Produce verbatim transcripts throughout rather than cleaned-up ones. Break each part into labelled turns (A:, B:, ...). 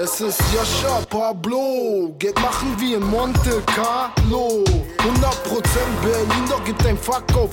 A: es ist Jascha Pablo. Geht machen wie in Monte Carlo. hundert Prozent Berlin, doch gibt ein Fuck auf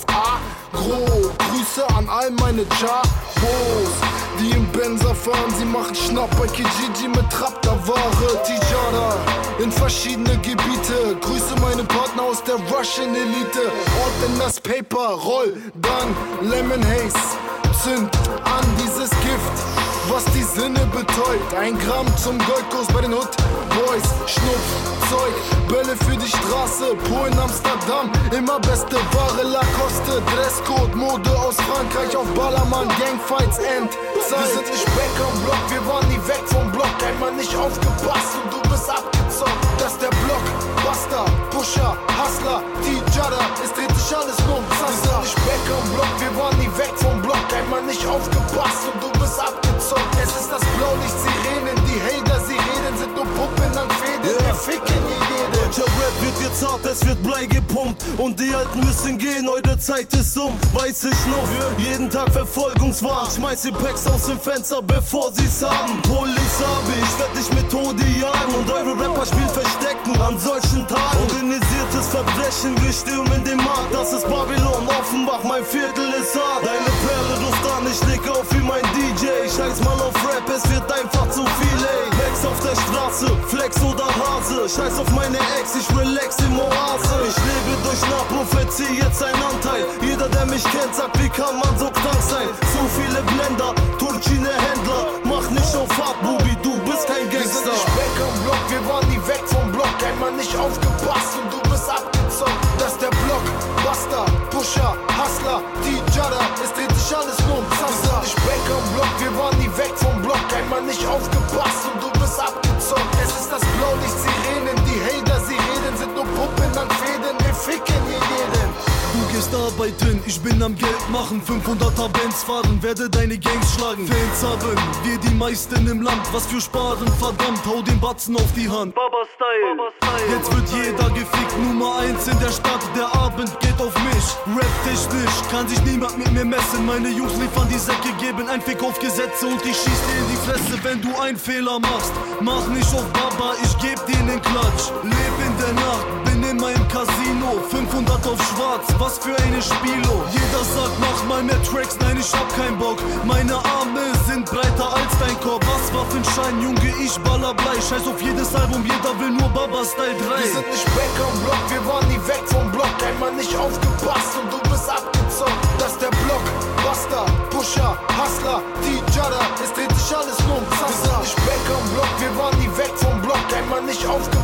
A: Agro. Grüße an all meine Chabos, die im Benzer fahren. Sie machen Schnapp bei Kijiji mit Trapta-Ware. Tijara in verschiedene Gebiete. Grüße meine Partner aus der Russian Elite. Ort in das Paper, roll, dann Lemon Haze. Zünd an dieses Gift, was die Sinne betäubt. Ein Gramm zum Goldkurs bei den Hood Boys. Schnupf, Zeug, Bälle für die Straße. Polen, Amsterdam, immer beste Ware. Lacoste, Dresscode, Mode aus Frankreich auf Ballermann. Gangfights, Endzeit. Wir sind nicht back am Block, wir waren nie weg vom Block. Einmal nicht aufgepasst und du bist abgezockt. Das ist der Block, Basta, Pusher, Hustler, Tijara. Es dreht sich alles nur um Zaster. Wir sind nicht back am Block, wir waren nie weg vom Block. Einmal nicht aufgepasst und du bist abgezockt. Es ist das Blaulicht, Sirenen, die Hater, sie reden, sind nur Puppen an Fäden. Wir ficken hier jeden.
B: Deutscher Rap wird jetzt hart, es wird Blei gepumpt. Und die Alten müssen gehen, eure Zeit ist um. Weiß ich noch, jeden Tag Verfolgungswahn. Schmeiß die Packs aus dem Fenster, bevor sie's haben. Police habe ich, werd dich mit Tode jagen. Und eure Rapper spielen Verstecken an solchen Tagen. Organisiertes Verbrechen, wir stürmen den Markt. Das ist Babylon, Offenbach, mein Viertel ist hart. Deine Perle ruft an, ich leg auf wie mein D J. Scheiß mal auf Rap, es wird einfach zu viel, ey. Flex auf der Straße, Flex oder Hase. Scheiß auf meine Ex, ich relax im Oase. Ich lebe durch nach Prophezie, jetzt ein Anteil. Jeder, der mich kennt, sagt, wie kann man so krank sein? Zu viele Blender, Turkine Händler. Mach nicht auf Hart, Bubi, du bist kein Gangster.
A: Wir sind nicht back am Block, wir waren nie weg vom Block. Einmal nicht aufgepasst und du bist abgezockt. Das ist der Block, Basta, Pusher, Hustler, Tijara. Es dreht sich alles nur um Zaster. Wir sind nicht back am Block, wir waren nie weg vom Block. Einmal nicht aufgepasst und du bist abgezockt. Es ist das Blaulicht, Sirenen, die Hater, sie reden, sind nur Puppen an Fäden. Wir ficken hier jeden.
C: Du gehst arbeiten, ich bin am Geld machen. fünfhunderter Benz fahren, werde deine Gangs schlagen. Fans haben wir die meisten im Land. Was für Sparen, verdammt, hau den Batzen auf die Hand.
B: Baba Style, Baba Style.
C: Jetzt wird jeder gefickt, Nummer eins in der Stadt. Der Abend geht auf mich, rap-technisch kann sich niemand mit mir messen. Meine Jungs liefern die Säcke, geben ein Fick auf Gesetze. Und ich schieß dir in die Fresse, wenn du einen Fehler machst. Mach nicht auf Baba, ich geb dir nen Klatsch. Leb in der Nacht, bin in meinem Casino. fünfhundert auf schwarz, was für eine Spielo. Jeder sagt, mach mal mehr Tracks, nein, ich hab keinen Bock. Meine Arme sind breiter als dein Korb. Was Waffenschein, Junge, ich baller Blei. Scheiß auf jedes Album, jeder will nur Baba Style drei.
A: Wir sind nicht back am Block, wir waren nie weg vom Block. Einmal nicht aufgepasst und du bist abgezockt. Das ist der Block, Basta, Pusher, Hustler, Tijara. Es dreht sich alles nur um Zaster. Wir sind nicht back am Block, wir waren nie weg vom Block. Einmal nicht aufgepasst